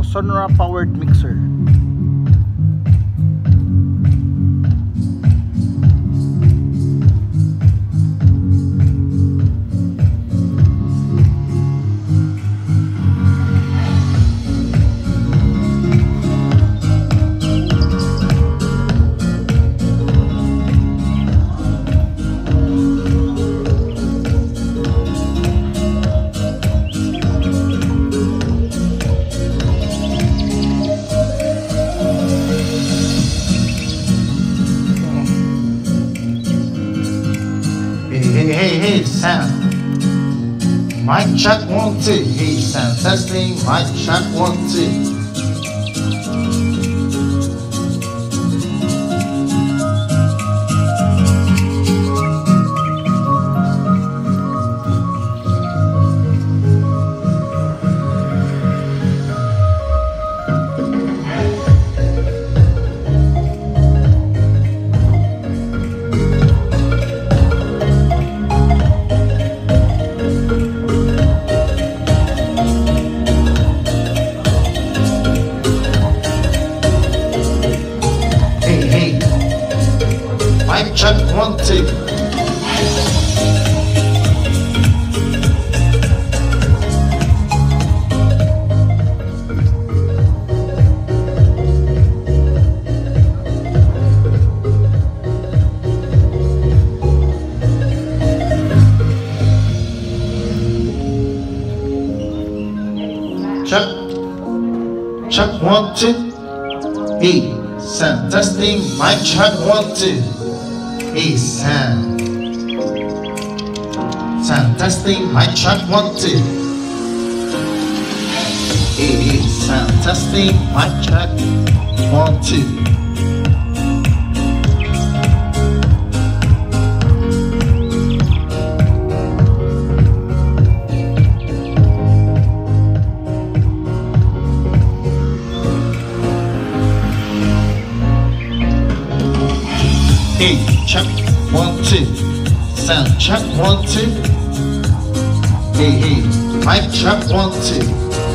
Tosunra powered mixer. Hey, sound. Mic check 1 2. Hey, sound testing. Mic check 1 2. Mic check 1 2. Check 1 2. Hey, sound testing. Mic check 1 2. Hey, sound. Sound testing. Mic check 1 2. Hey, sound testing. Mic check 1 2. Hey, check 1 2. Sound check 1 2. Hey, mic check 1 2.